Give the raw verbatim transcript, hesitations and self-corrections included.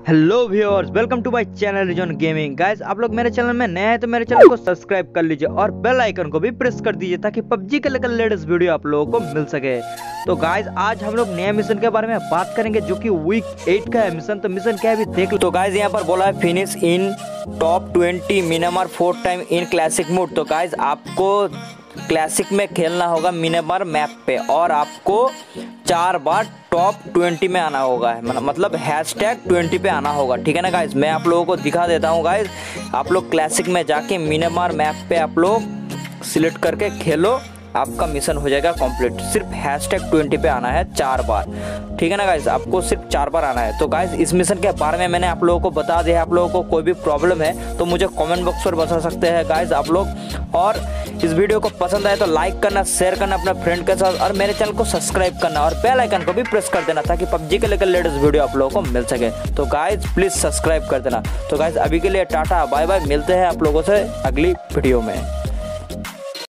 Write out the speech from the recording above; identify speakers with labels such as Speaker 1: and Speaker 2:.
Speaker 1: Hello viewers, welcome to my channel Rizen Gaming. Guys, आप लोग मेरे चैनल में नए हैं तो मेरे चैनल को सब्सक्राइब कर लीजिए और बेल आइकन को भी प्रेस कर दीजिए ताकि पबजी के लेकर लेटेस्ट वीडियो आप लोगों को मिल सके। तो गाइस, आज हम लोग नए मिशन के बारे में बात करेंगे जो कि वीक एट का है मिशन। तो मिशन क्या है अभी देख लो। तो गाइस, यहाँ पर बोला है finish in top twenty Miramar four time in classic mode. तो गाइस, आपको क्लासिक में खेलना होगा मिरामार मैप पे और आपको चार बार टॉप ट्वेंटी में आना होगा, मतलब हैश टैग ट्वेंटी पे आना होगा। ठीक है ना गाइस, मैं आप लोगों को दिखा देता हूँ गाइस। आप लोग क्लासिक में जाके मिरामार मैप पे आप लोग सिलेक्ट करके खेलो, आपका मिशन हो जाएगा कंप्लीट। सिर्फ हैश टैग ट्वेंटी पे आना है चार बार। ठीक है ना गाइस, आपको सिर्फ चार बार आना है। तो गाइस, इस मिशन के बारे में मैंने आप लोगों को बता दिया। आप लोगों को कोई भी प्रॉब्लम है तो मुझे कमेंट बॉक्स पर बता सकते हैं गाइस आप लोग। और इस वीडियो को पसंद आए तो लाइक करना, शेयर करना अपने फ्रेंड के साथ और मेरे चैनल को सब्सक्राइब करना और बेल आइकन को भी प्रेस कर देना ताकि पबजी के लेकर लेटेस्ट वीडियो आप लोगों को मिल सके। तो गाइस, प्लीज सब्सक्राइब कर देना। तो गाइस, अभी के लिए टाटा बाय बाय, मिलते हैं आप लोगों से अगली वीडियो में।